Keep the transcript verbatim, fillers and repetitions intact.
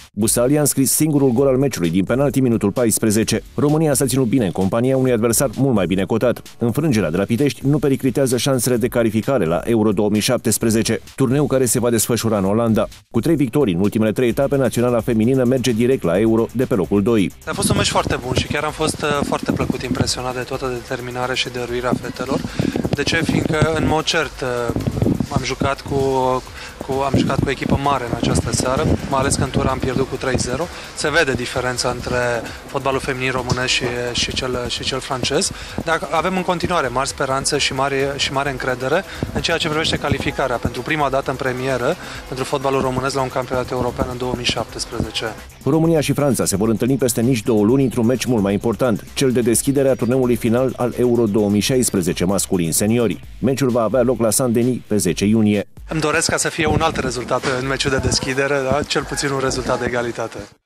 Busali a înscris singurul gol al meciului din penalti minutul paisprezece. România s-a ținut bine în compania unui adversar mult mai bine cotat. Înfrângerea de la Pitești nu periclitează șansele de calificare la Euro două mii șaptesprezece, turneu care se va desfășura în Olanda. Cu trei victorii în ultimele trei etape, naționala feminină merge direct la Euro de pe locul doi. A fost un meci foarte bun și chiar am fost foarte plăcut impresionat de toată determinarea și dăruirea fetelor. De ce? Fiindcă, în mod cert, am jucat cu, cu, am jucat cu o echipă mare în această seară, mai ales că în tur am pierdut cu trei zero. Se vede diferența între fotbalul feminin românesc și, și, cel, și cel francez, dar avem în continuare mari speranțe și mare, și mare încredere în ceea ce privește calificarea pentru prima dată în premieră pentru fotbalul românesc la un campionat european în două mii șaptesprezece. România și Franța se vor întâlni peste nici două luni într-un meci mult mai important, cel de deschidere a turneului final al Euro două mii șaisprezece masculin seniori. Meciul va avea loc la Saint-Denis pe zece iunie. Îmi doresc ca să fie un alt rezultat în meciul de deschidere, da? Cel puțin un rezultat de egalitate.